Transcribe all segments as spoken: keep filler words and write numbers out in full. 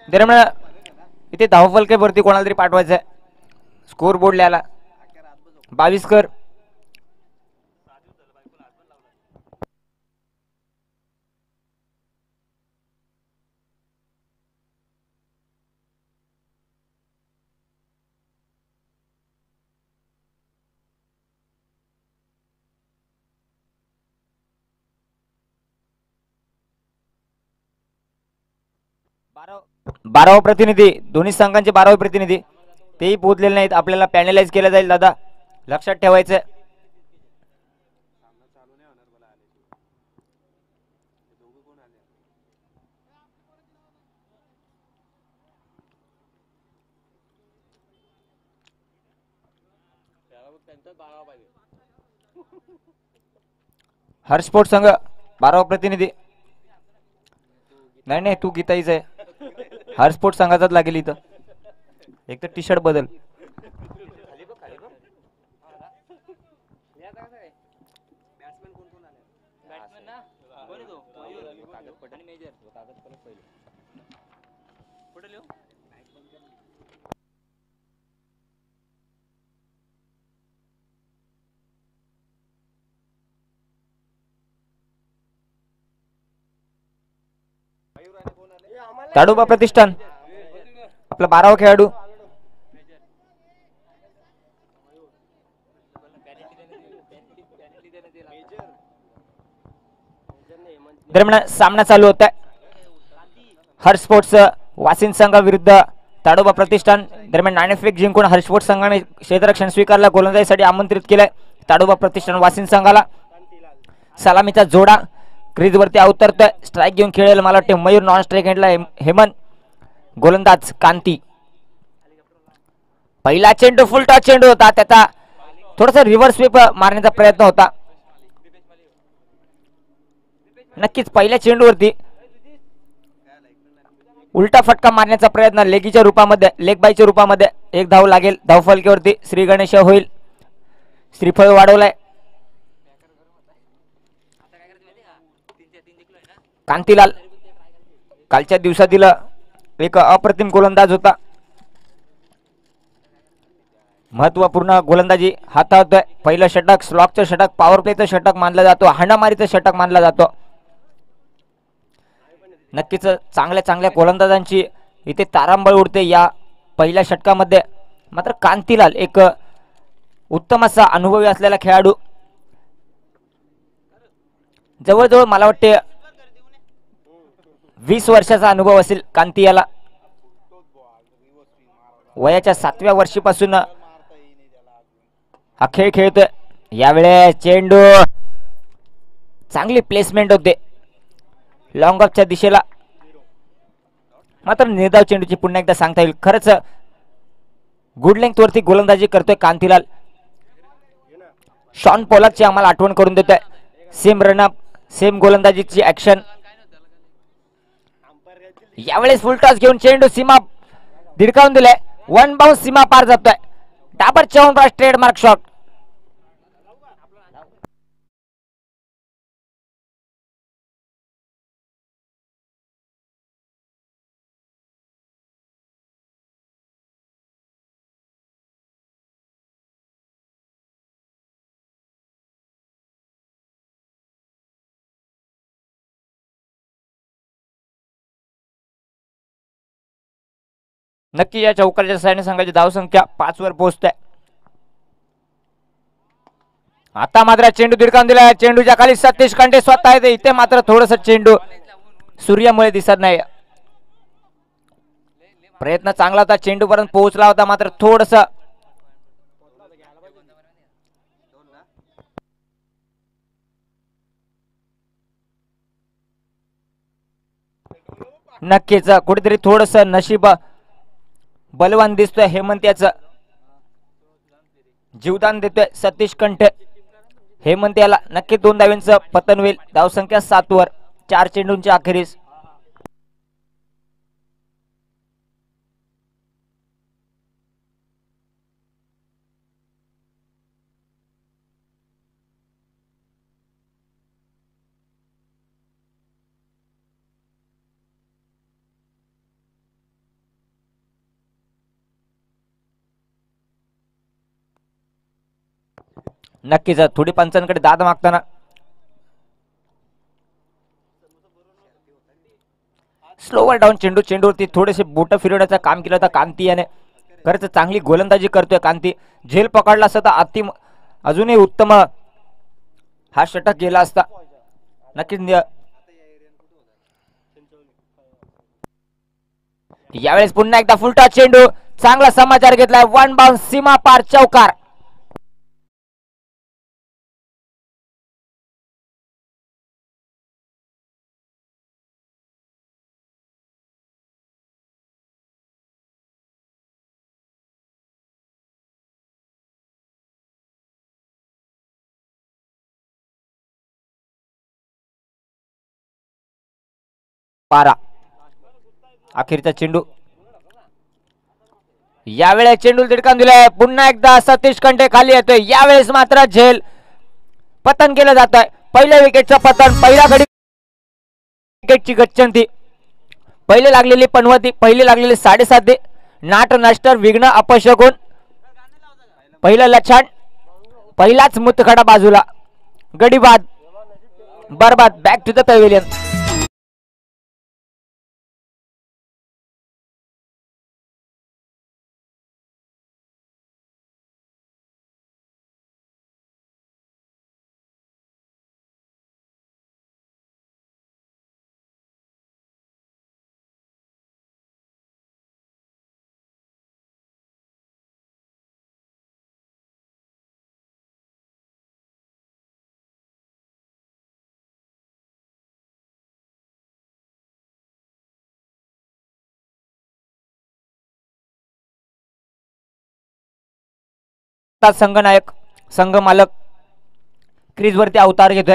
दरम्यान इथे धावफलकेवरती कोणाला तरी पाठवायचं आहे. स्कोर बोर्ड लिहायला बावीस कर. बारावा प्रतिनिधी, दोन्ही संघांचे बारावे प्रतिनिधी तेही पोहोचलेले नाहीत. आपल्याला पॅनलाइज केलं जाईल दादा, लक्षात ठेवायचं. हर्षपोर्ट संघ बारावा प्रतिनिधी. नाही नाही तू गीताईच आहे. हर्षपोर्ट संघाचाच लागेल इथं. एक तर टी शर्ट बदल. ताडोबा प्रतिष्ठान आपला बारावा खेळाडू. दरम्यान सामना चालू होता है. हर्ष स्पोर्ट्स वासिन संघ विरुद्ध ताडोबा प्रतिष्ठान. दरम्यान नाणेफेक जिंकून हर्ष स्पोर्ट्स संघाने क्षेत्ररक्षण स्वीकारला. गोलंदाजीसाठी आमंत्रित केलंय ताडोबा प्रतिष्ठान वासिन संघाला. सलामीचा जोडा क्रीजवरती अवतरतोय. स्ट्राइक घेऊन खेळेल मला वाटते मयूर. नॉन स्ट्राइक हँडला हेमंत. गोलंदाज कांती. पहिला चेंडू फुल टॉस चेंडू होता. त्याचा थोडासा रिव्हर्स स्वीप मारण्याचा प्रयत्न होता. नक्कीच पहिल्या चेंडूवरती उलटा फटका मारण्याचा प्रयत्न लेगीच्या रूपामध्ये, लेग बायच्या रूपामध्ये. एक धाव लागेल धावफलकेवरती. श्री गणेश होईल. श्रीफळ वाढवलाय. कांतीलाल कालच्या दिवसातील एक अप्रतिम गोलंदाज होता. महत्वपूर्ण गोलंदाजी हाताळतोय. पहिलं षटक स्लॉकचं षटक, पॉवर प्लेचं षटक मानला जातो. हाणामारीचं षटक मानला जातो. नक्कीच चांगल्या चांगल्या गोलंदाजांची इथे तारांबळ उडते या पहिल्या षटकामध्ये. मात्र कांतीलाल एक उत्तम असा अनुभवी असलेला खेळाडू. जवळजवळ मला वाटते वीस वर्षाचा अनुभव असेल कांती याला. वयाच्या सातव्या वर्षीपासून हा खेळ खेळतोय. यावेळेस चेंडू चांगली प्लेसमेंट होते लॉंग ऑफच्या दिशेला. मात्र निर्धाव चेंडूची पुन्हा एकदा सांगता येईल. खरंच गुड लेंथ वरती गोलंदाजी करतोय कांतीलाल. शॉन पोलार्डची आम्हाला आठवण करून देतोय. सेम रनअप, सेम गोलंदाजीची ऍक्शन. यावेळेस फुल टॉस घेऊन चेंडू सीमा धिरकावून दिलाय. वन बाउन्स सीमा पार जातोय. डाबर चौन ट्रेडमार्क शॉट. नक्की या चौकारच्या साहाय्याने संघाची धावसंख्या पाच वर पोहोचते. आता मात्र चेंडू धिरकावून दिला. चेंडूच्या खाली सतीश कंठे स्वतः येते. इथे मात्र थोडस चेंडू सूर्यामुळे दिसत नाही. प्रयत्न चांगला होता, चेंडू पर्यंत पोहोचला होता, मात्र थोडस नक्कीच कुठेतरी थोडस नशीब बलवान दिसतोय. हेमंत याचं जीवदान देतोय सतीश कंठे. हेमंत याला नक्की दोन धाव्यांचं पतन होईल. धावसंख्या सात वर चार चेंडूंच्या अखेरीस. नक्कीच थोडी पंचांकडे दाद मागताना स्लोवर डाऊन चेंडू चेंडूवरती थोडेसे बोट फिरवण्याचं काम केलं होतं कांती याने. खरंच चांगली गोलंदाजी करतोय कांती. झेल पकडला असता तर अति अजूनही उत्तम हा षटक गेला असता. नक्कीच यावेळेस पुन्हा एकदा फुलटा चेंडू. चांगला समाचार घेतलाय. वन बाउन्स सीमा पार चौकार. बारा अखेरचा चेंडू. यावेळेस चेंडू तिडकान दिलाय. पुन्हा एकदा सतीश कंठे खाली येतोय. यावेळेस मात्र झेल पतन केलं जात आहे. पहिल्या विकेटचं पतन. पहिल्या गडी विकेटची गच्छंती. पहिले लागलेली पनवती. पहिले लागलेली साडेसाती. नाट नष्टर विघ्न अपशगुन. पहिलं लछाण. पहिलाच मुतखडा बाजूला. गडी बाद. बरबाद. Back to the pavilion. संघनायक संघ मालक क्रीज वरती अवतार घेतोय.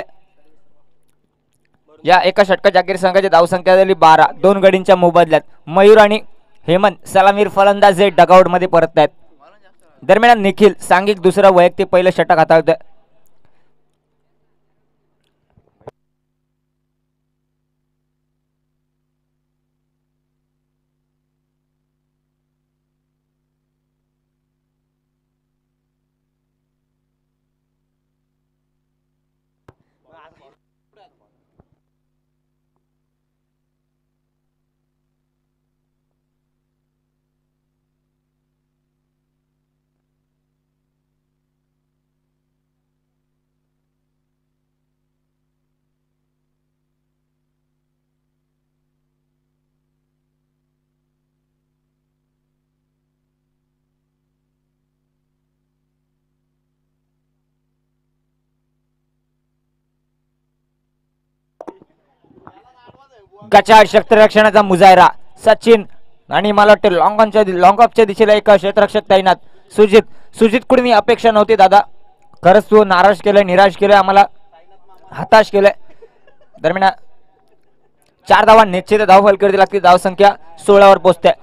या एका षटका जागीर संघाची धावसंख्या झाली बारा. दोन गडींच्या मोबदल्यात मयूर आणि हेमंत सलामीर फलंदाज हे डगआउट मध्ये परत आहेत. दरम्यान निखिल सांघिक दुसरा वैयक्तिक पहिलं षटक हाताळतोय. गचाड क्षेत्ररक्षणाचा मुजायरा. सचिन आणि मला वाटतं लॉंग ऑनच्या लॉंग ऑफच्या दिशेला एक क्षेत्ररक्षक तैनात. सुजित सुजित कडून अपेक्षा नव्हती दादा. खरंच तू नाराज केलंय निराश केलंय आम्हाला हताश केलंय. दरम्यान चार धावा निश्चित धाव फलकावरती लागते. धाव संख्या सोळा वर पोहोचते.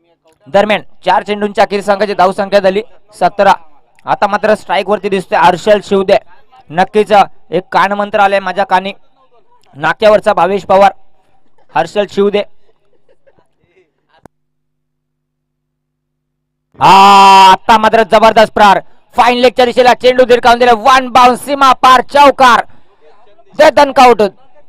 दरम्यान चार चेंडूंच्या अखेर संघाची धावसंख्या झाली सतरा. आता मात्र स्ट्राईक वरती दिसतोय हर्षल शिवदे. नक्कीच एक कानमंत्र आलाय माझ्या कानी. नाक्यावरचा भावेश पवार, हर्षल शिवदे. हा आता मात्र जबरदस्त प्रहार. फाईन लेगच्या दिशेला चेंडू धिरकावून दिला. वन बाउन्स सीमा पार चौकार. दणकाउट.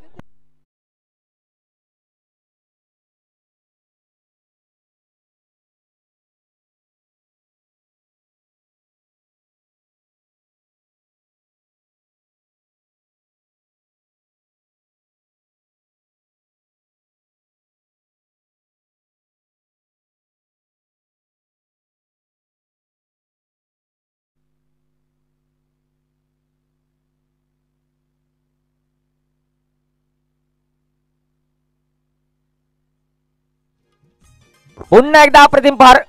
पुन्हा एकदा अप्रतिम प्रहार.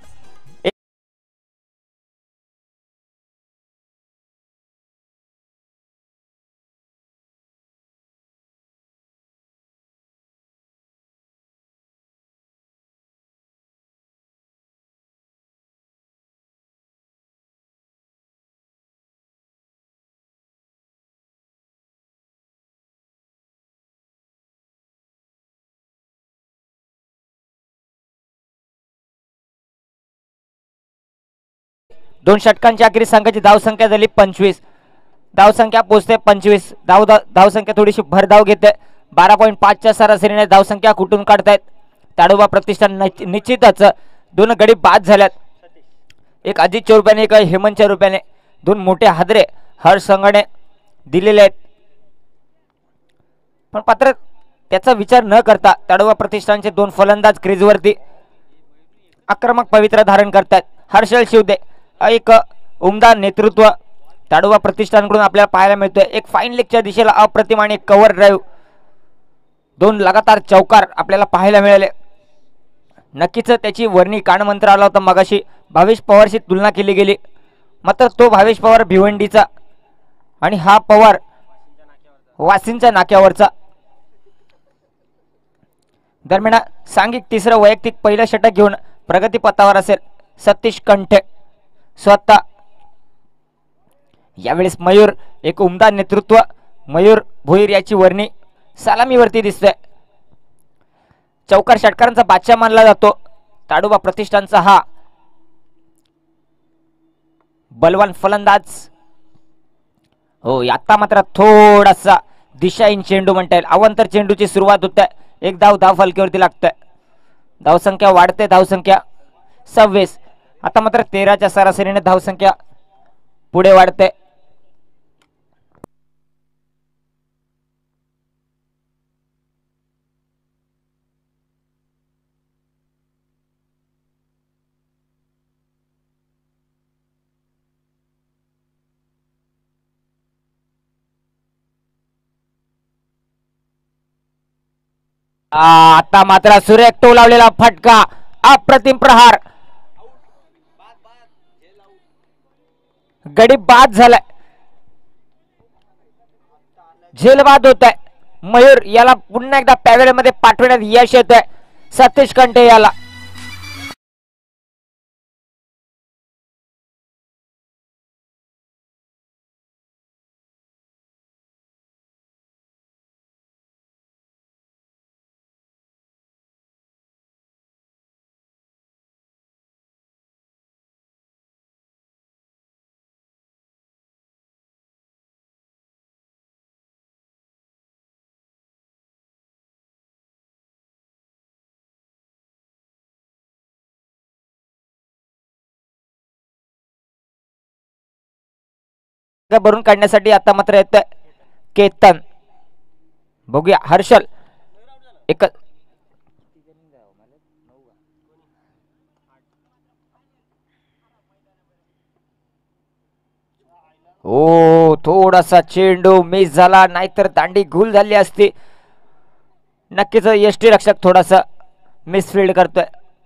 दोन षटकांच्या अखेरीस संघाची धावसंख्या झाली पंचवीस. धावसंख्या पोहोचते पंचवीस. धाव धावसंख्या थोडीशी भरधाव घेते. बारा पॉईंट पाचच्या सरासरीने धावसंख्या कुठून काढतायत ताडोबा प्रतिष्ठान. निश्चितच दोन गडी बाद झाल्यात. एक अजितच्या रुपयाने एक हेमंतच्या रुपयाने. दोन मोठे हादरे हर्ष संघाने दिलेले आहेत. पण पात्र त्याचा विचार न करता ताडोबा प्रतिष्ठानचे दोन फलंदाज क्रीजवरती आक्रमक पवित्र धारण करतात. हर्षल शिवदे एक उमदा नेतृत्व ताडोबा प्रतिष्ठानकडून आपल्याला पाहायला मिळतोय. एक फाईन लेगच्या दिशेला अप्रतिम आणि कव्हर ड्राईव्ह. दोन लगातार चौकार आपल्याला पाहायला मिळाले. नक्कीच त्याची वर्णी कानमंत्र आला होता मगाशी. भावेश पवारशी तुलना केली गेली. मात्र तो भावेश पवार भिवंडीचा आणि हा पवार वासिंच्या नाक्यावरचा. दरम्यान सांघिक तिसरं वैयक्तिक पहिलं षटक घेऊन प्रगती पथावर असेल सतीश कंठे स्वतः. यावेळेस मयूर एक उमदा नेतृत्व. मयूर भोईर याची वर्णी सलामीवरती दिसतोय. चौकार षटकारांचा बादशाह मानला जातो ताडोबा प्रतिष्ठानचा हा बलवान फलंदाज. हो आता मात्र थोडासा दिशाहीन चेंडू म्हणता येईल. अवंतर चेंडूची सुरुवात होते. एक धाव धाव फलकीवरती लागतोय. धावसंख्या वाढते. धावसंख्या सव्वीस. आता मात्र तेराच्या सरासरीने धावसंख्या पुढे वाढते. आता मात्र सुरेख टो लावलेला फटका. अप्रतिम प्रहार. गडी बाद झालाय. झेल बाद होत आहे. मयूर याला पुन्हा एकदा पॅवेलियनमध्ये पाठवण्यात यश येत आहे. सतीश कंठे याला भरून काढण्यासाठी आता मात्र येत केतन. बघूया हर्षल एक ओ थोडासा चेंडू मिस झाला. नाहीतर दांडी गुल झाली असती. नक्कीच यष्टी रक्षक थोडासा मिसफिल्ड करतोय.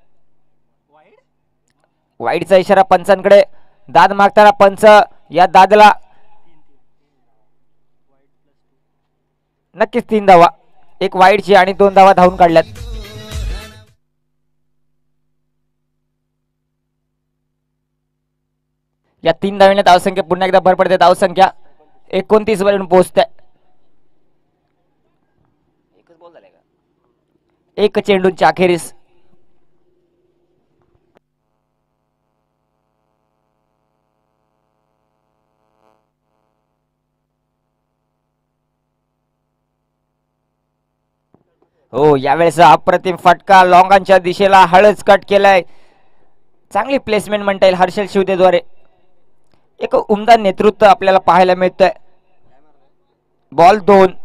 वाईडचा इशारा पंचांकडे. दाद मागताना पंच या दादला नक्कीच तीन धावा. एक वाईडची आणि दोन धावा धावून काढल्यात. या तीन धावेने धावसंख्या पुन्हा एकदा भर पडते, धावसंख्या एकोणतीस वरून पोहोचते. एक चेंडूंच्या अखेरीस हो, यावेळेस अप्रतिम फटका लॉंगांच्या दिशेला हळच कट केलाय. चांगली प्लेसमेंट म्हणता येईल हर्षल शिवदेद्वारे. एक उमदा नेतृत्व आपल्याला पाहायला मिळतंय. बॉल दोन,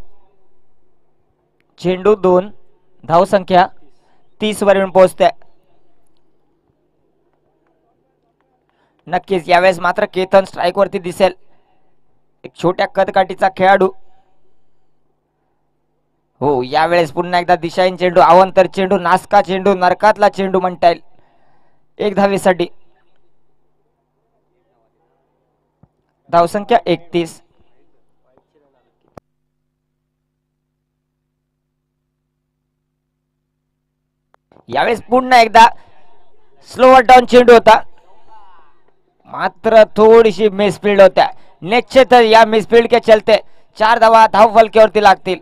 चेंडू दोन, धावसंख्या तीस वर येऊन पोहोचते. नक्कीच यावेळेस मात्र केतन स्ट्राईक वरती दिसेल. एक छोट्या कदकाठीचा खेळाडू. हो, यावेळेस पुन्हा एकदा दिशाहीन चेंडू, अवांतर चेंडू, नासका चेंडू, नरकातला चेंडू म्हणता येईल एक धावेसाठी. धावसंख्या एकतीस. यावेळेस पुन्हा एकदा स्लोअर डाऊन चेंडू होता, मात्र थोडीशी मिसफिल्ड होत्या. निश्चित या मिसफिल्ड के चलते चार धावा धाव फलक्यावरती लागतील.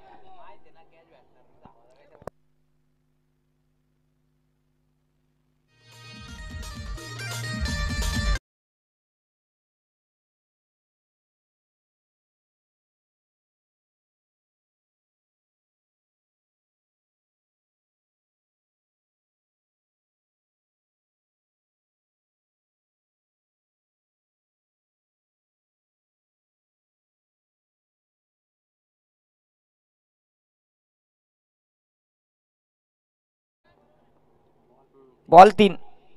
बॉल तीन.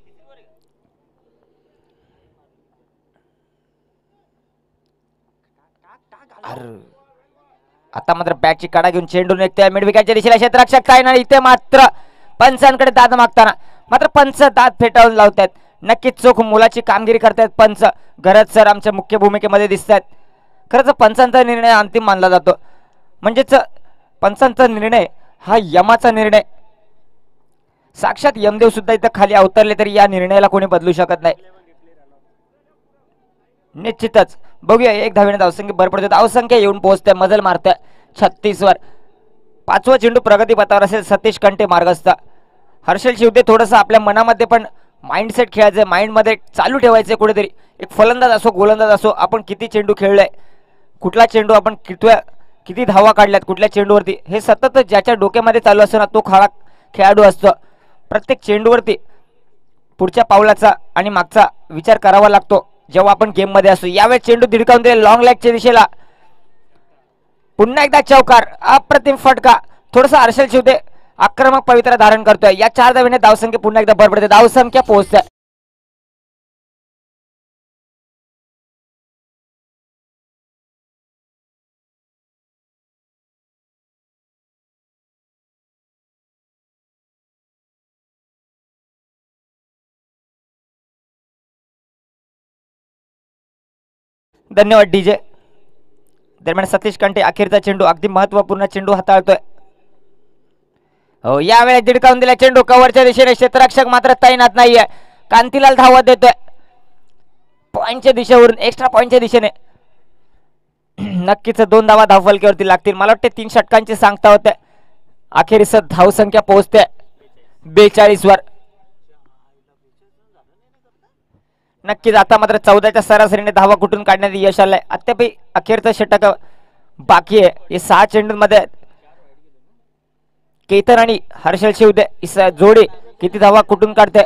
आता मात्र बॅटची कडा घेऊन चेंडू निघतोय मिड विकेटच्या दिशेला. क्षेत्ररक्षक काय ना, इथे मात्र पंचांकडे दाद मागताना मात्र पंच दाद फेटाळून लावतात. नक्कीच चोख मुलाची कामगिरी करतात पंच. गरज सर आमच्या मुख्य भूमिकेमध्ये दिसतात. खरंच पंचांचा निर्णय अंतिम मानला जातो. म्हणजेच पंचांचा निर्णय हा यमाचा निर्णय. साक्षात यमदेव सुद्धा इथं खाली अवतरले तरी या निर्णयाला कोणी बदलू शकत नाही. निश्चितच बघूया, एक धावेने धावसंख्या भर पडते. धावसंख्या येऊन पोहोचते, मजल मारते छत्तीस वर. पाचवा चेंडू प्रगती पथावर असेल सतीश कंटे मार्गस्थ. हर्षल शिवदे थोडंसं आपल्या मनामध्ये पण माइंडसेट खेळायचं, माइंड मध्ये चालू ठेवायचं कुठेतरी. एक फलंदाज असो गोलंदाज असो, आपण किती चेंडू खेळलोय, कुठला चेंडू आपण किती किती धावा काढल्यात कुठल्या चेंडूवरती, हे सतत ज्याच्या डोक्यामध्ये चालू असतो ना, तो खरा खेळाडू असतो. प्रत्येक चेंडूवरती पुढच्या पावलाचा आणि मागचा विचार करावा लागतो जेव्हा आपण गेम मध्ये असतो. यावेळेस चेंडू धिडकावून दिले लॉंग लेगच्या दिशेला. पुन्हा एकदा चौकार, अप्रतिम फटका. थोडस हर्षल शिवदे आक्रमक पवित्रा धारण करतोय. या चार धावेने धावसंख्या पुन्हा एकदा भर पडते, धावसंख्या पोहोचते. धन्यवाद डीजे. दरम्यान सतीश कंटे अखेरचा चेंडू, अगदी महत्वपूर्ण चेंडू हाताळतोय. हो, यावेळेस दिडकावून दिला चेंडू कव्हरच्या दिशेने. क्षेत्ररक्षक मात्र तैनात नाहीये. कांतीलाल धावत देतोय पॉइंटच्या दिशेवरून, एक्स्ट्रा पॉइंटच्या दिशेने. नक्कीच दोन धावा धावफलकीवरती लागतील. मला वाटते तीन षटकांची सांगता होते. अखेरीस धावसंख्या पोहोचते बेचाळीस वर. नक्कीच आता मात्र चौदाच्या सरासरीने धावा कुठून काढण्यात यश आलंय. अद्याप अखेरचं षटक बाकी आहे. हे सहा चेंडूंमध्ये केतन आणि हर्षल शिवदे जोडी किती धावा कुठून काढते.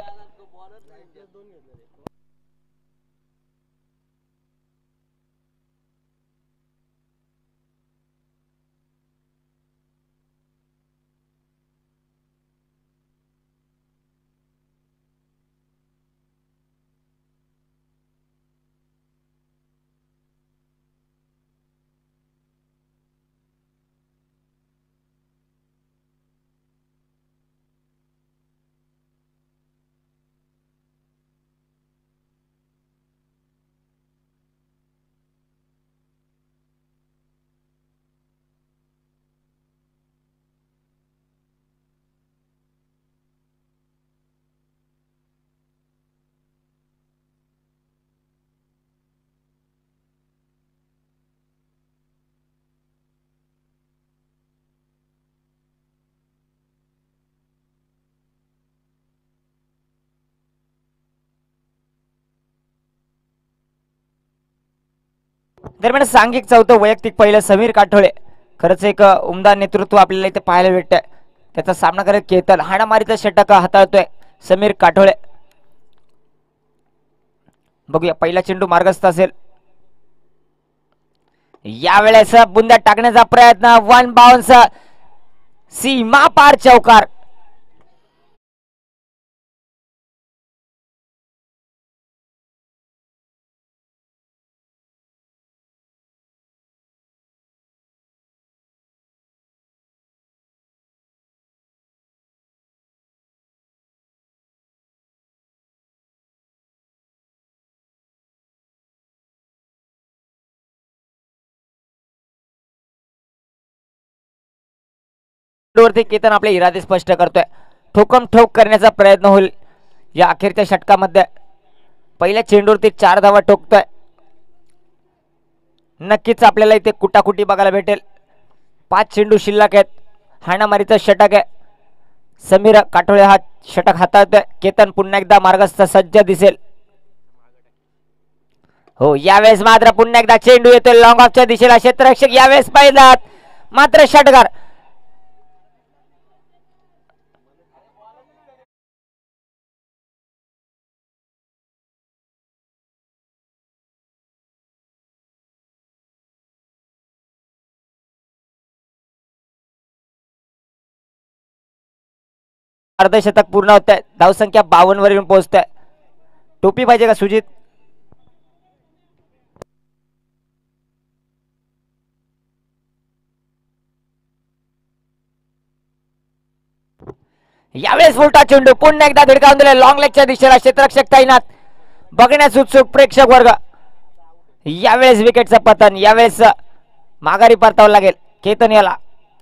दरम्यान सांघिक चौथं वैयक्तिक पहिलं समीर काठोळे. खरंच एक उमदा नेतृत्व आपल्याला इथे पाहायला भेटतंय. त्याचा सामना करत केतन हाणामारीचा षटक हाताळतोय समीर काठोळे. बघूया पहिला चेंडू मार्गस्थ असेल. यावेळेस बुंद्या टाकण्याचा प्रयत्न, वन बाउन्स, सीमा पार चौकार. वरती केतन आपले इरादे स्पष्ट करतोय. ठोकम ठोक करण्याचा प्रयत्न होईल या अखेरच्या षटकामध्ये. पहिल्या चेंडूवरती चार धावा ठोकतोय. नक्कीच आपल्याला इथे कुटाकुटी बघायला भेटेल. पाच चेंडू शिल्लक आहेत. हाणामारीचं षटक आहे. समीर काठोळे हा षटक हाताळतोय. केतन पुन्हा एकदा मार्गस्थ सज्ज दिसेल. हो यावेळेस मात्र पुन्हा एकदा चेंडू येतोय लॉंग ऑफच्या दिशेला. क्षेत्ररक्षक यावेळेस पाहिलात मात्र षटकार. अर्धशतक पूर्ण होत आहे. धावसंख्या बावन्न वर येऊन पोहोचत आहे. टोपी पाहिजे का सुजित? यावेळेस उलटा चेंडू पुन्हा एकदा धिडकावून दिले लॉंग लेगच्या दिशेला. क्षेत्ररक्षक तैनात. बघण्यास उत्सुक प्रेक्षक वर्ग. यावेळेस विकेटचं पतन. यावेळेस माघारी परतावं लागेल केतन याला.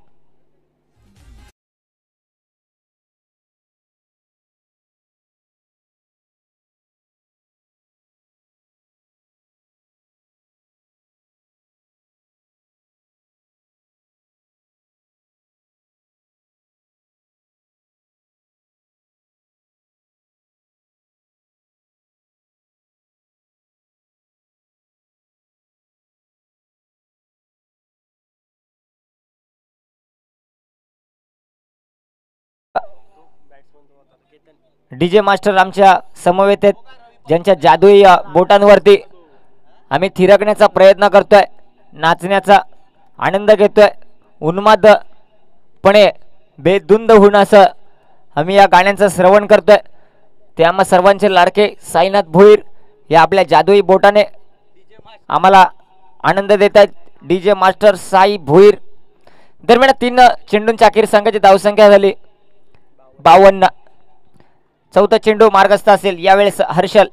डीजे मास्टर आमच्या समवेत आहेत, ज्यांच्या जादुई बोटांवरती आम्ही थिरकण्याचा प्रयत्न करतोय, नाचण्याचा आनंद घेतोय, उन्मादपणे बेधुंद होऊन असं आम्ही या गाण्यांचं श्रवण करतोय. ते आम्हा सर्वांचे लाडके साईनाथ भोईर या आपल्या जादुई बोटाने आम्हाला आनंद देत आहेत. DJ master Sai Bhoir. दरम्यान तीन चेंडूंच्या अखेर संघाची धावसंख्या झाली बावन्न. चौथा चेंडू मार्गस्थ असेल यावेळेस हर्षल.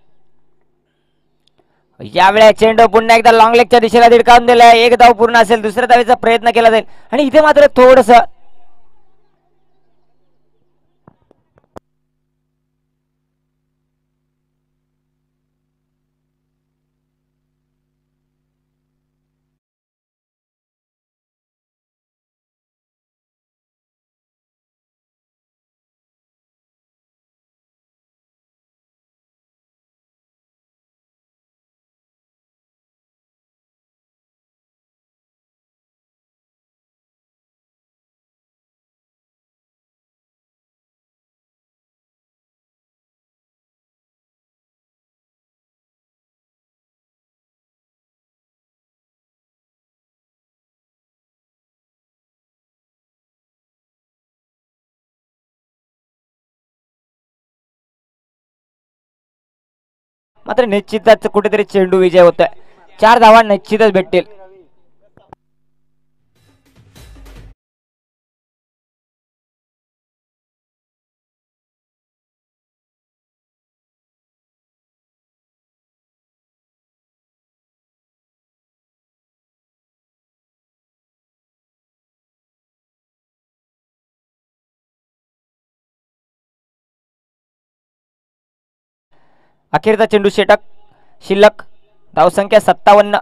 यावेळेस चेंडू पुन्हा एकदा लॉंग लेगच्या दिशेला धिडकावून दिलाय. एक धाव पूर्ण असेल. दुसऱ्या धावेचा प्रयत्न केला जाईल आणि इथे मात्र थोडस मात्र निश्चितच कुठेतरी चेंडू विजय होतोय. चार धावा निश्चितच भेटतील. अखेरचा चेंडू षटक शिल्लक. धावसंख्या सत्तावन्न.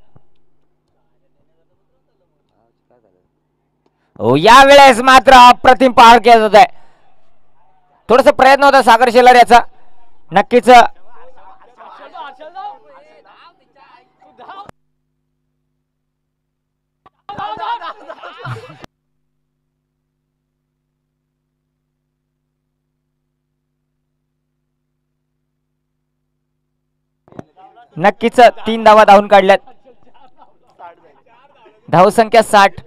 हो यावेळेस मात्र अप्रतिम पार केला जात आहे. थोडस प्रयत्न होता सागर शेलार याचा. नक्कीच नक्कीच तीन धावा धावून काढल्यात. धावसंख्या साठ.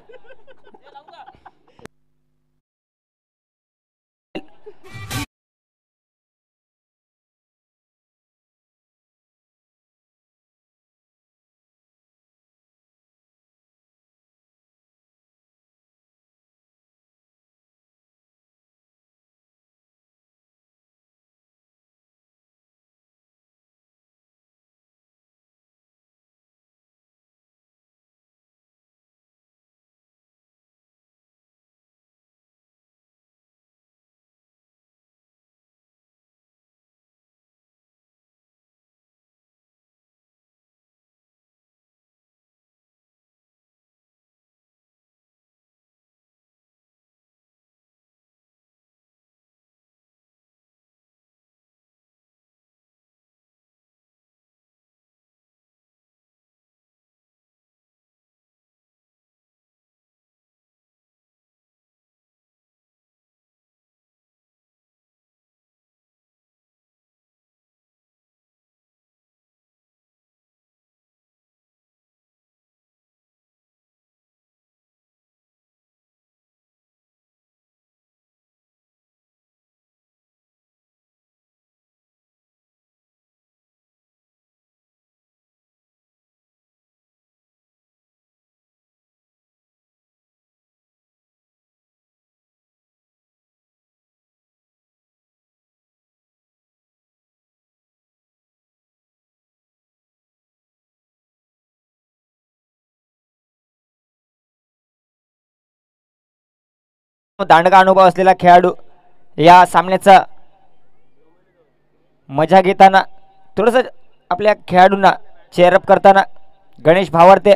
दांडगा अनुभव असलेला खेळाडू या सामन्याचा मजा घेताना थोडस आपल्या खेळाडूंना चेअरअप करताना गणेश भावारते.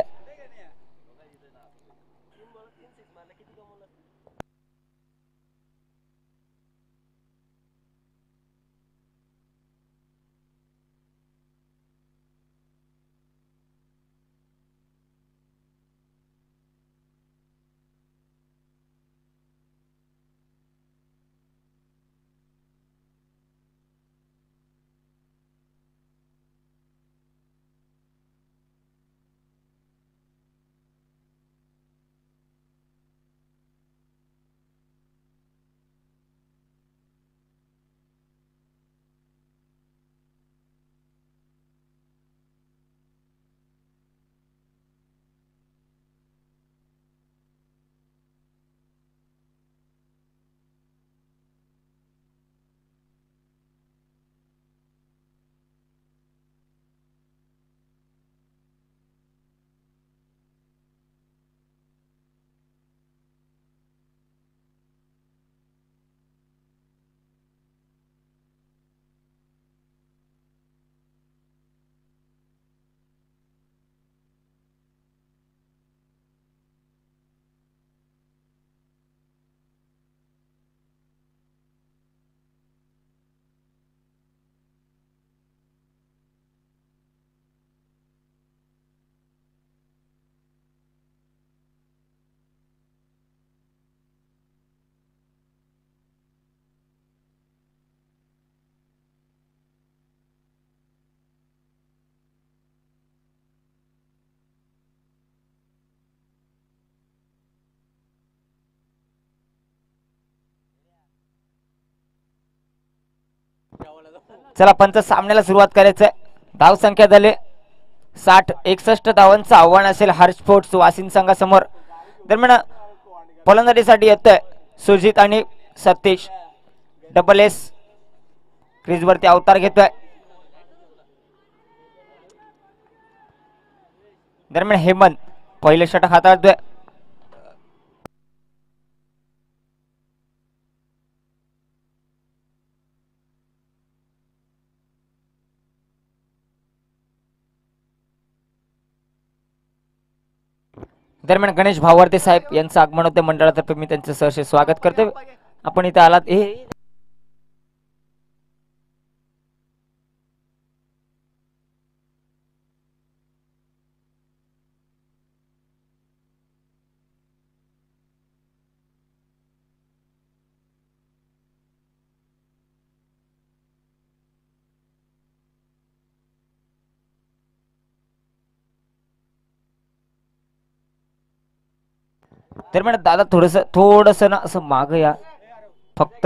चला पंच सामन्याला सुरुवात करायचं. धाव संख्या झाले साठ. एकसष्ट धावांचं आव्हान असेल हर्ष स्पोर्ट्स वासिन संघासमोर. दरम्यान फलंदाजीसाठी येतोय सुजित आणि सतीश. डबल एस क्रीज वरती अवतार घेतोय. दरम्यान हेमंत पहिले षटक हाताळतोय. दरम्यान गणेश भावारते साहेब यांचं आगमन होते मंडळातर्फे. मी त्यांचं सहर्ष स्वागत करते. आपण इथे आलात हे दरम्यान दादा थोडस थोडस ना असं माग या फक्त.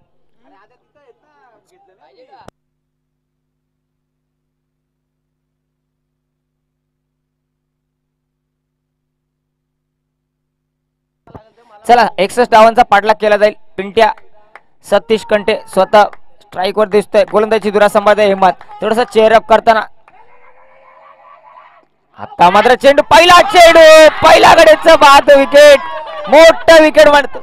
चला एकसष्ट धावांचा पाठलाग केला जाईल. पिंट्या सतीश कंटे स्वतः स्ट्राईक वर दिसतोय. गोलंदाजी दुरा सांभाळतोय हिम्मत. थोडस चेअरअप करताना आता मात्र चेंडू पहिला चेंडू पहिला गडेचं बाद विकेट. मोठं विकेट म्हणतो.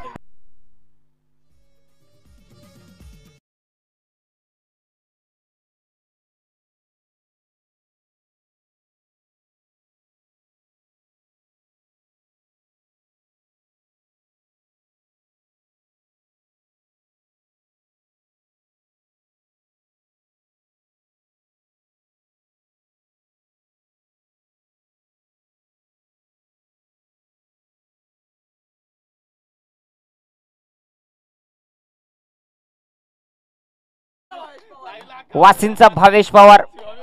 वासिंचा भावेश पवार.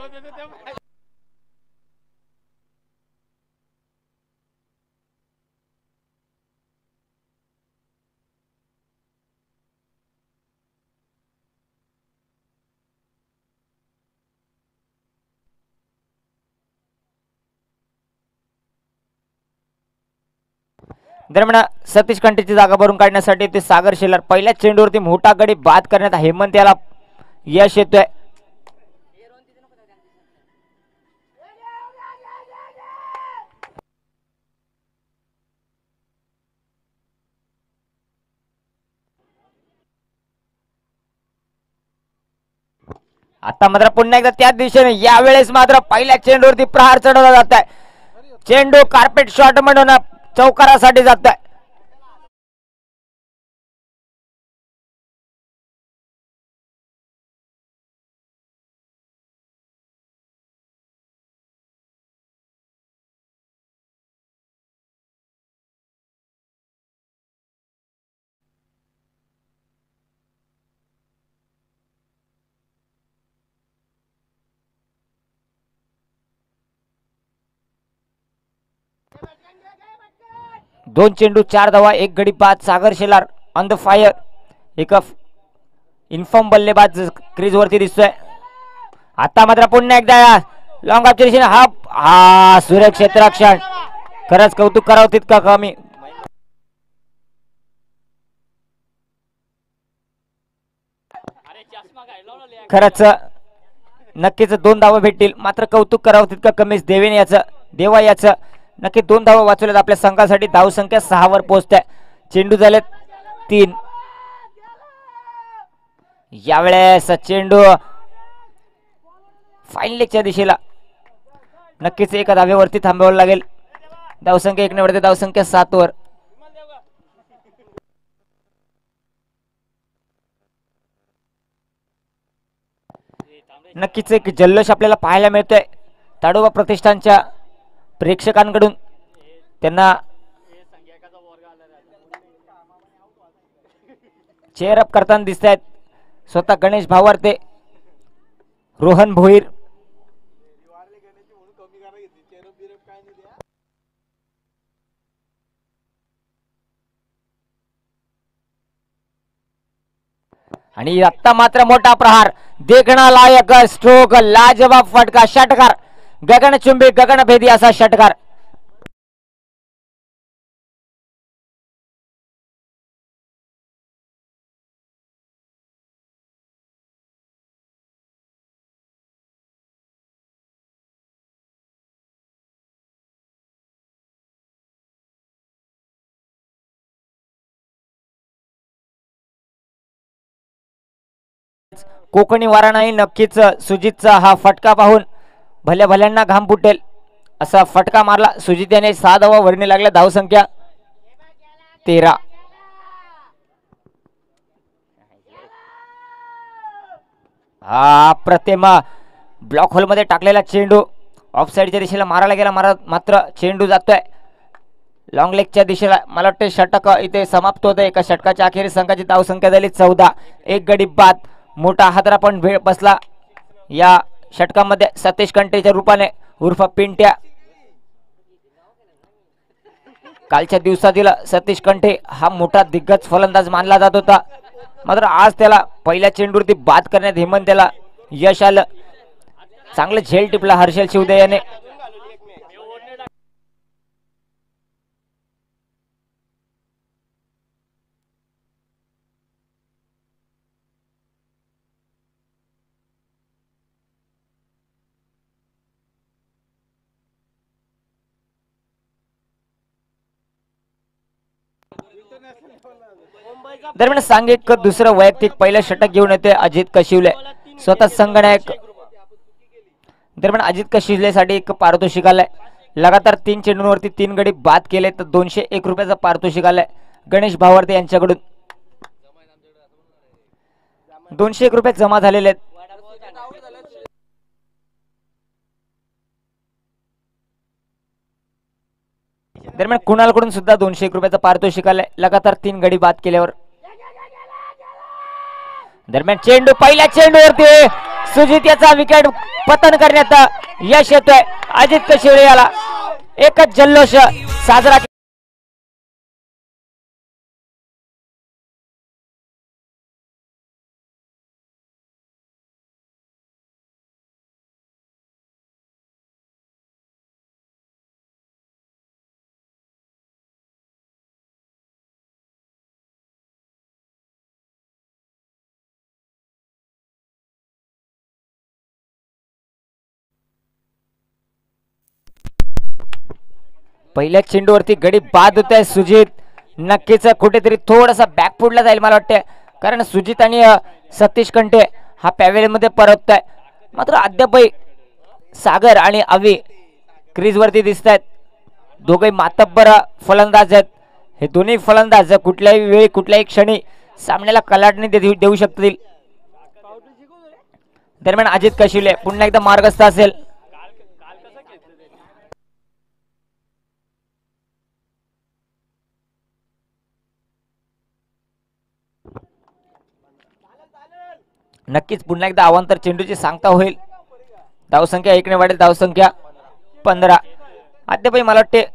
दरम्यान सतीश कंटेची जागा भरून काढण्यासाठी ते सागर शेलार पहिल्याच चेंडूवरती मोठा गडी बाद करण्यात हेमंत याला यश येतोय. आता मात्र पुन्हा एकदा त्याच दिशेने यावेळेस मात्र पहिल्या चेंडूवरती प्रहार चढवला जात आहे. चेंडू कार्पेट शॉट म्हणून चौकारासाठी जात आहे. दोन चेंडू चार धावा एक गडी बाद. Sagar Shelar on the fire. एक इन्फॉर्म बल्लेबाज क्रीज वरती दिसतोय. आता मात्र पुन्हा एकदा लॉंग ऑफच्या दिशेने हा हा सुरेख क्षेत्ररक्षण. खरंच कौतुक करावं तितका कमी. खरंच नक्कीच दोन धावा भेटतील मात्र कौतुक करावं तितकं कमीच. देवेन याचं देवा याचं नक्की दोन धावा वाचवल्यात आपल्या संघासाठी. धाव संख्या सहा वर पोहोचते. चेंडू झालेत तीन. यावेळेस चेंडू फाईन लेगच्या दिशेला. नक्कीच एका धावेवरती थांबावं लागेल. धावसंख्या एक निवडते. धावसंख्या सात वर. नक्कीच एक जल्लोष आपल्याला पाहायला मिळतोय ताडोबा प्रतिष्ठानच्या प्रेक्षकांकडून. त्यांना चेअर अप करताना दिसत आहेत. स्वतः गणेश भावारते, रोहन भोईर, आणि आता मात्र मोठा प्रहार. देखना लायक स्ट्रोक. लाजवाब फटका. षटकार गगनचुंबी गगनभेदी असा षटकार. कोकणी वारा नाही. नक्कीच सुजितचा हा फटका पाहून भल्या भल्यांना घाम फुटेल असा फटका मारला सुजित याने. सहा धावा वर्णी लागल्या. धावसंख्या तेरा. हा प्रतिमा ब्लॉक होल मध्ये टाकलेला चेंडू ऑफसाईडच्या दिशेला मारायला गेला. मारा मात्र चेंडू जातोय लॉंग लेगच्या दिशेला. मला वाटते षटक इथे समाप्त होत आहे. एका षटकाच्या अखेरीस संघाची धावसंख्या झाली चौदा. एक गडी बाद. मोठा हादरा पण वेळ बसला या षटकामध्ये सतीश कंटेच्या रूपाने उर्फ पिंट्या. कालच्या दिवसातील सतीश कंठे हा मोठा दिग्गज फलंदाज मानला जात होता, मात्र आज त्याला पहिल्या चेंडूवरती बाद करण्यात हेमंत त्याला यश आलं. चांगलं झेल टिपला हर्षल शिवदे याने. दरम्यान सांघिक दुसरं वैयक्तिक पहिलं षटक घेऊन येते अजित कशिवले, स्वतः संघनायक. दरम्यान अजित कशिवलेसाठी एक पारितोषिक आलंय. लगातार तीन चेंडूंवरती तीन गडी बाद केले तर दोनशे एक रुपयाचं पारितोषिक आलंय गणेश भावार्ते यांच्याकडून. दोनशे एक रुपये जमा झालेले आहेत. दरम्यान कुणालकडून सुद्धा दोनशे एक रुपयाचं पारितोषिक आलंय लगातार तीन गडी बाद केल्यावर. दरम्यान चेंडू पहिल्या चेंडूवरती सुजित याचा विकेट पतन करण्यात यश येतोय. अजित कशिवले याला एकच जल्लोष साजरा. पहिल्या चेंडूवरती गडी बाद होत आहे सुजित. नक्कीच कुठेतरी थोडासा बॅकफुटला जाईल मला वाटतं, कारण सुजित आणि सतीश कंठे हा पॅव्हेलियन मध्ये परतत आहे. मात्र अद्यापही सागर आणि अवी क्रीज वरती दिसत आहेत. दोघे मातब्बर फलंदाज आहेत. हे दोन्ही फलंदाज कुठल्याही वेळी कुठल्याही क्षणी सामन्याला कलाटणी देऊ देऊ शकतील. दरम्यान अजित कशिवले पुन्हा एकदा मार्गस्थ असेल. नक्कीच पुन्हा एकदा अवांतर चेंडूची सांगता होईल. धावसंख्या एकने वाढेल, धावसंख्या पंधरा. अद्यापही मला वाटते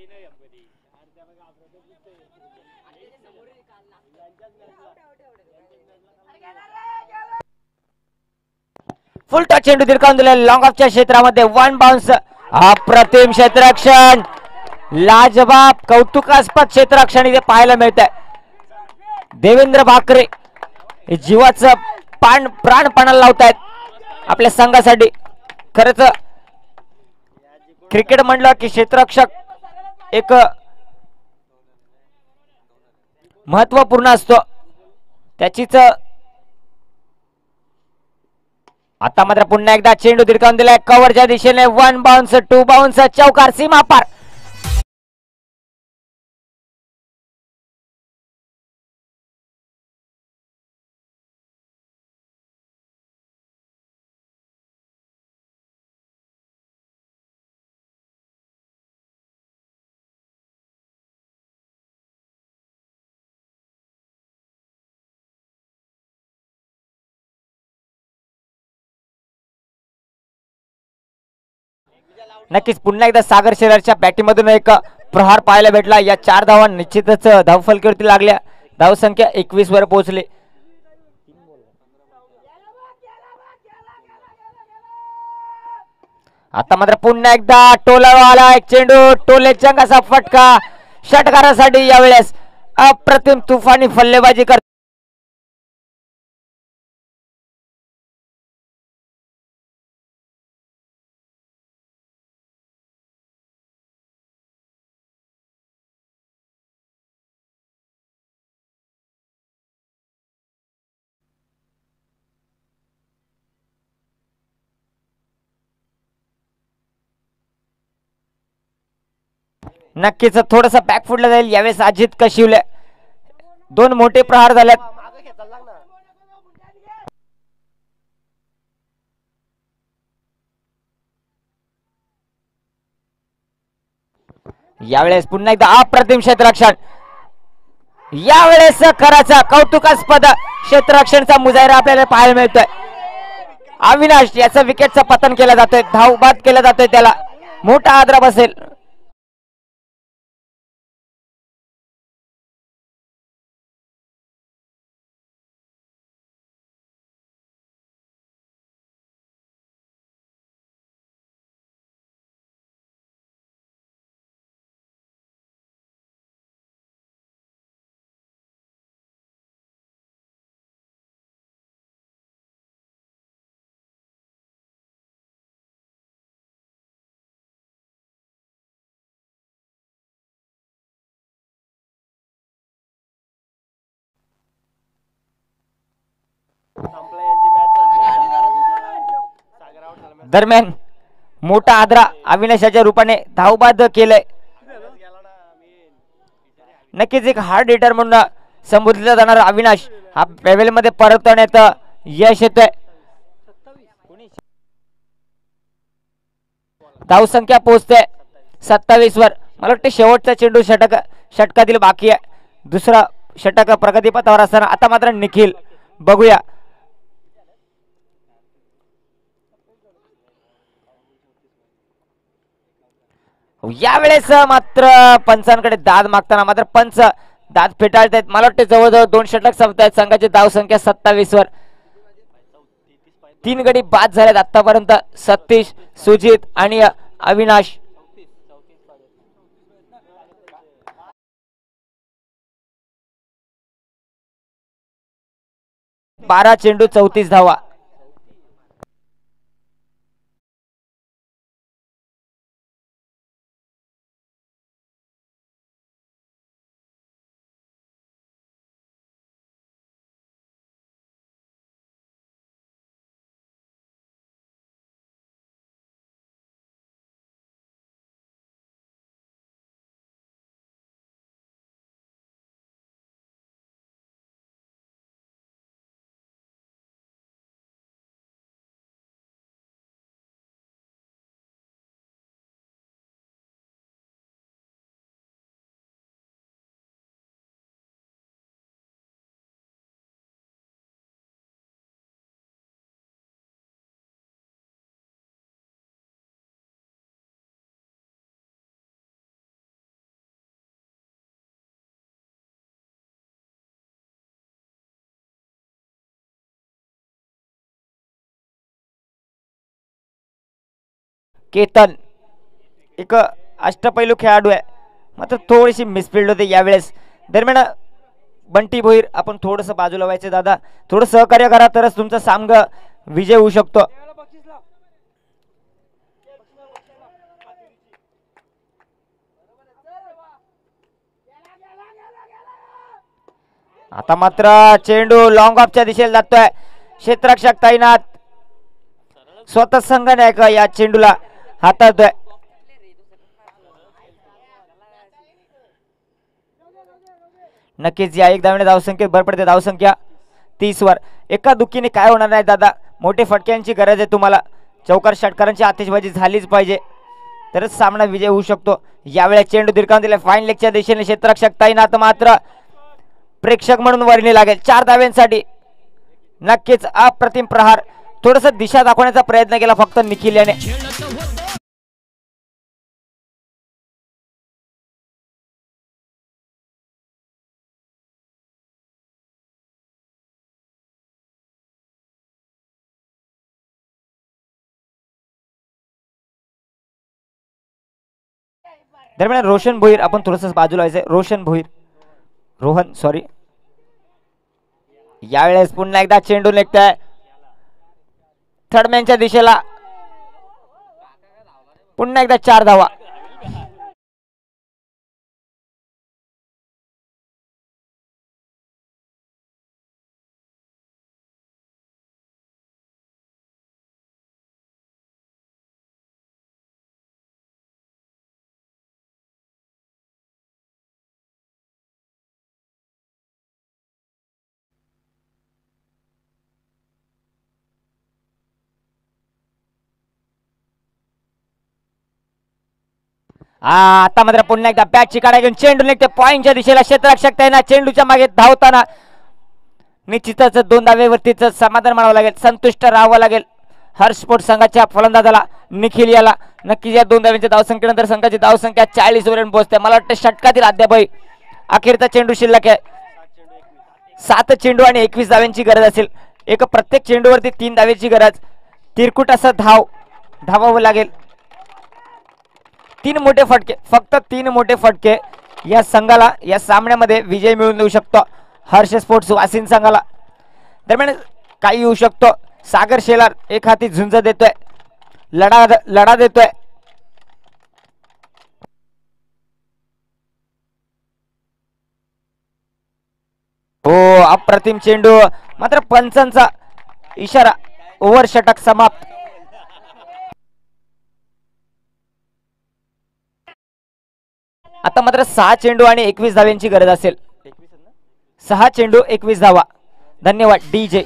फुल टच चेंडू दिरकावून दिला लॉंग ऑफच्या क्षेत्रामध्ये. One bounce. अप्रतिम क्षेत्ररक्षण, लाजवाब कौतुकास्पद क्षेत्ररक्षण इथे पाहायला मिळत आहे. देवेंद्र भाकरे जीवाचं प्राण प्राणपणाला लावतायत आपल्या संघासाठी. खरंच क्रिकेट म्हणलं की क्षेत्ररक्षक एक महत्वपूर्ण असतो त्याचीच. आता मात्र पुन्हा एकदा चेंडू दिरकावून दिलाय कव्हरच्या दिशेने. वन बाउन्स, टू बाउन्स, चौकार, सीमा पार. नक्कीच पुन्हा एकदा सागर शेलारच्या बॅटिंगमधून एक प्रहार पाहायला भेटला. या चार धावा निश्चितच धावफलकीवरती लागल्या. धावसंख्या एकवीस वर पोहोचली. आता मात्र पुन्हा एकदा टोलावाला एक चेंडू, टोले चंगाचा फटका षटकारासाठी. यावेळेस अप्रतिम तुफानी फल्लेबाजी कर. नक्कीच थोडस बॅकफुटला जाईल यावेळेस अजित कशिवले. दोन मोठे प्रहार झालेत. यावेळेस पुन्हा एकदा अप्रतिम क्षेत्ररक्षण. यावेळेस खराचा कौतुकास्पद क्षेत्ररक्षणचा मुजाहिरा आपल्याला पाहायला मिळतोय. अविनाश याचं विकेटचं पतन केलं जातंय, धाव बाद केलं जातंय, त्याला मोठा आदर बसेल. दरम्यान मोठा आदरा अविनाशाच्या रूपाने धावबाद केलंय. नक्कीच एक हार्ड हिटर म्हणून संबोधला जाणारा अविनाश हा पॅवेल मध्ये परतण्यात यश येतोय. धावसंख्या पोहोचते सत्तावीस वर. मला वाटतं शेवटचा चेंडू षटक षटकातील बाकी आहे. दुसरा षटक प्रगतीपथावर असताना आता मात्र निखिल बघूया. यावेळेस मात्र पंचांकडे दाद मागताना मात्र पंच दाद फेटाळत आहेत. मला वाटतं जवळजवळ दोन षटक संपत आहेत. संघाची धावसंख्या सत्तावीस वर. तीन गडी बाद झालेत आतापर्यंत. सतीश, सुजित आणि अविनाश. बारा चेंडू चौतीस धावा. केतन एक अष्टपैलू खेळाडू आहे, मात्र थोडीशी मिसफिल्ड होते यावेळेस. दरम्यान बंटी भोईर आपण थोडंसं बाजूला व्हायचं दादा, थोडं सहकार्य करा तरच तुमचा सामग विजय होऊ शकतो. आता मात्र चेंडू लॉंग ऑफच्या दिशेला जातोय. क्षेत्ररक्षक तैनात, स्वतः संघनायक या चेंडूला हाताळतोय. नक्कीच या एक धावेने धावसंख्येत भर पडते. धावसंख्या तीस वर. एका दुःखीने काय होणार नाही दादा, मोठे फटक्यांची गरज आहे तुम्हाला. चौकार षटकारांची आतिषबाजी झालीच पाहिजे तरच सामना विजय होऊ शकतो. यावेळेस चेंडू दीर्घावून दिला फाईन लेगच्या दिशेने. क्षेत्ररक्षक तैनात, मात्र प्रेक्षक म्हणून वर्णी लागेल चार धाव्यांसाठी. नक्कीच अप्रतिम प्रहार. थोडस दिशा दाखवण्याचा प्रयत्न केला फक्त निखिल याने. दरम्यान रोशन भोईर आपण थोडस बाजूला व्हायचंय. रोशन भोईर रोहन सॉरी. यावेळेस पुन्हा एकदा चेंडू निघताय थर्डमॅनच्या दिशेला. पुन्हा एकदा चार धावा. आता मात्र पुन्हा एकदा बॅटची काढा घेऊन चेंडू निघते पॉइंटच्या दिशेला. क्षेत्ररक्षक त्यांना चेंडूच्या मागे धावताना निश्चितच दोन धावेवरतीच समाधान मानावं लागेल, संतुष्ट राहावं लागेल हर्षपोर्ट संघाच्या फलंदाजाला निखिल याला. नक्कीच या दोन धाव्यांच्या धावसंख्येनंतर संघाची धावसंख्या चाळीस वरून पोहोचते. मला वाटतं षटकातील अद्यापही अखेरचा चेंडू शिल्लक आहे. सात चेंडू आणि एकवीस धाव्यांची गरज असेल. एक प्रत्येक चेंडूवरती तीन धावेची गरज. तिरकुट असं धाव धावावं लागेल. तीन मोठे फटके, फक्त तीन मोठे फटके या संघाला या सामन्यामध्ये विजय मिळवून देऊ शकतो हर्ष स्पोर्ट्स वासिन संघाला. दरम्यान काही होऊ शकतो. सागर शेलार एक हाती झुंज देतोय, लढा लढा देतोय. हो अप्रतिम चेंडू, मात्र पंचांचा इशारा. ओव्हर षटक समाप्त. आता मात्र सहा चेंडू आणि एकवीस धाव्यांची गरज असेल. सहा चेंडू एकवीस धावा. धन्यवाद डीजे.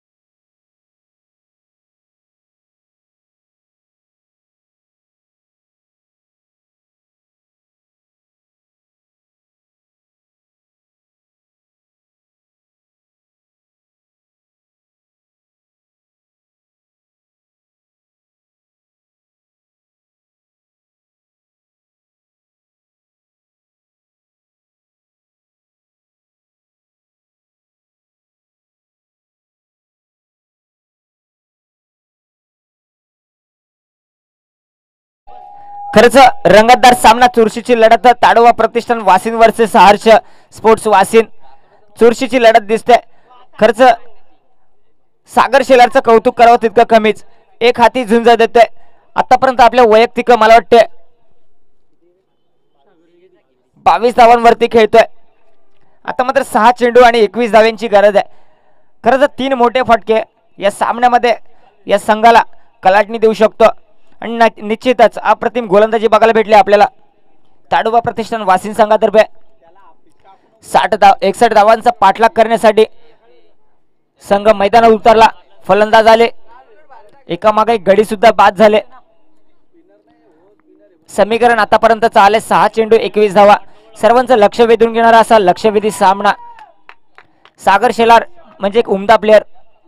खरंच रंगतदार सामना. चुरशीची लढत ताडोबा प्रतिष्ठान वासिन वर्सेस हर्ष स्पोर्ट्स वासिन. चुरशीची लढत दिसते. खरंच सागर शेलारचं कौतुक करावं तितकं कमीच. एक हाती झुंज देते. आतापर्यंत आपल्या वैयक्तिक मला वाटते बावीस धावांवरती खेळतोय. आता मात्र सहा चेंडू आणि एकवीस धाव्यांची गरज आहे. खरंच तीन मोठे फटके या सामन्यामध्ये या संघाला कलाटणी देऊ शकतो आणि निश्चितच अप्रतिम गोलंदाजी बघायला भेटली आपल्याला ताडोबा प्रतिष्ठान वासिन संघातर्फे. साठ धाव एकसष्ट धावांचा पाठलाग करण्यासाठी संघ मैदानात उतरला. फलंदाज आले. एकामागे एक गडी सुद्धा बाद झाले. समीकरण आतापर्यंत आले सहा चेंडू एकवीस धावा. सर्वांचं लक्ष वेधून घेणारा असा लक्षवेधी सामना. सागर शेलार म्हणजे एक उमदा प्लेयर.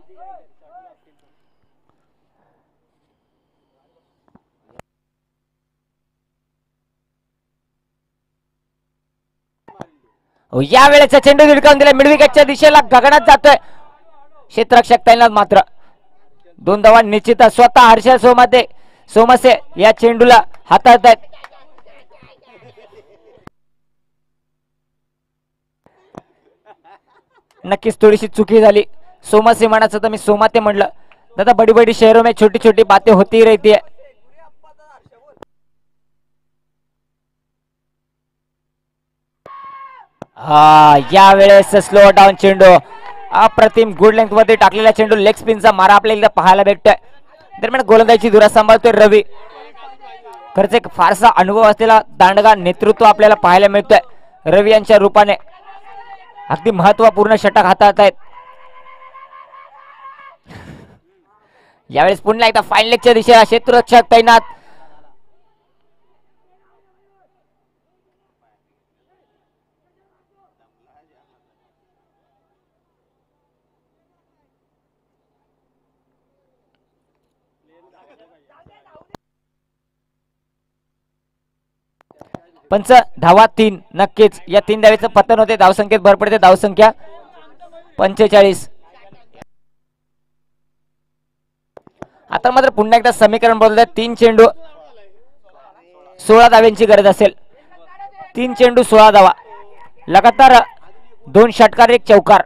या वेळेचा चेंडू धिडकावून दिला. मिडविकेटच्या दिशेला गगनात जातोय. क्षेत्ररक्षक तैनात. मात्र दोन धावा निश्चित. स्वतः हर्ष सोमते सोमसे या चेंडूला हाताळत आहेत. नक्कीच थोडीशी चुकी झाली. सोमसे म्हणायचं तर मी सोमाते म्हणलं. दादा बड़ी बड़ी शहरों में छोटी छोटी बातें होती रहती है. हा या वेळेस स्लो डाऊन चेंडू. अप्रतिम गुड लेंथ मध्ये टाकलेला चेंडू. लेग स्पिनचा मारा आपल्याला पाहायला भेटतोय. दरम्यान गोलंदाजी धुरा सांभाळतोय रवी. खरंच एक फारसा अनुभव असलेला दांडगा नेतृत्व आपल्याला पाहायला मिळतोय रवी यांच्या रूपाने. अगदी महत्वपूर्ण षटक हातात आहेत. यावेळेस पुन्हा एकदा फाईन लेगच्या दिशेला क्षेत्ररक्षक तैनात. पंच धावा तीन. नक्कीच या तीन धावेचं पतन होते. धावसंख्येत भर पडते. धावसंख्या पंचेचाळीस. आता मात्र पुन्हा एकदा समीकरण बदलत. तीन चेंडू सोळा धाव्यांची गरज असेल. तीन चेंडू सोळा धावा. लगातार दोन षटकार एक चौकार.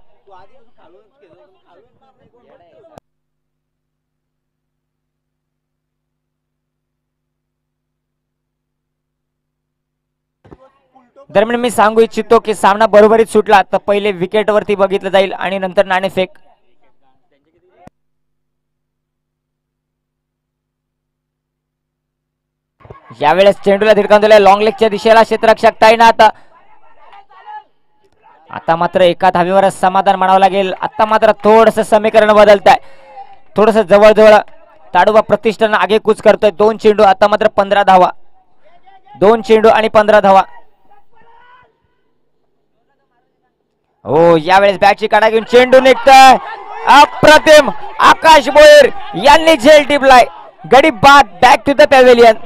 दरम्यान मी सांगू इच्छितो की सामना बरोबरीत सुटला तर पहिले विकेट वरती बघितलं जाईल आणि नंतर नाणेफेक. यावेळेस चेंडूला धिडकावून दिलाय लॉंग लेगच्या दिशेला क्षेत्ररक्षक तैनात. आता मात्र एका धावेवर समाधान मानावं लागेल. आता मात्र थोडस समीकरण बदलत आहे. थोडस जवळजवळ ताडोबा प्रतिष्ठान आगेकूच करतोय. दोन चेंडू आता मात्र पंधरा धावा. दोन चेंडू आणि पंधरा धावा. हो यावेळेस बॅटची काढा घेऊन चेंडू निघतोय. अप्रतिम आकाश बोयर यांनी झेल टिपलाय. गडी बाद. Back to the pavilion.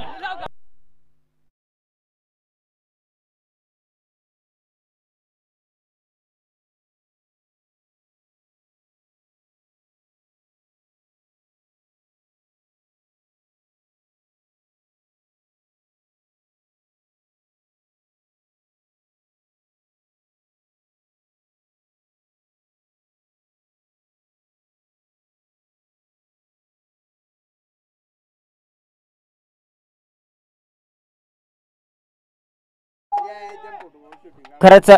खरंच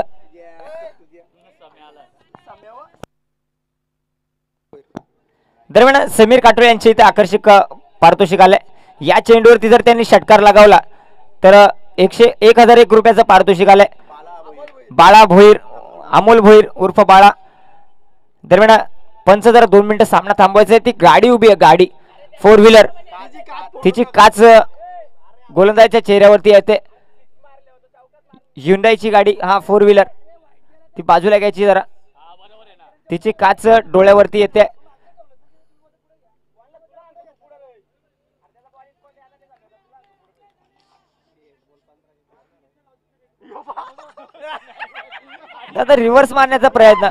दरम्यान समीर काटोळे यांच्या इथे आकर्षक पारितोषिक आलंय. या चेंडूवरती जर त्यांनी षटकार लगावला तर एकशे एक हजार एक रुपयाचं पारितोषिक आलंय. बाळा भोईर, अमोल भोईर उर्फ बाळा. दरम्यान पंच जरा दोन मिनिटं सामना थांबवायचा आहे. ती गाडी उभी आहे, गाडी फोर व्हीलर, तिची काच गोलंदाजाच्या चेहऱ्यावरती येते. ह्युंडाईची गाडी, हा फोर व्हीलर, ती बाजूला घ्यायची जरा, तिची काच डोळ्यावरती येते. आता रिव्हर्स मारण्याचा प्रयत्न.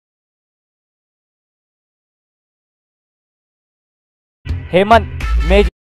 हेमंत मेज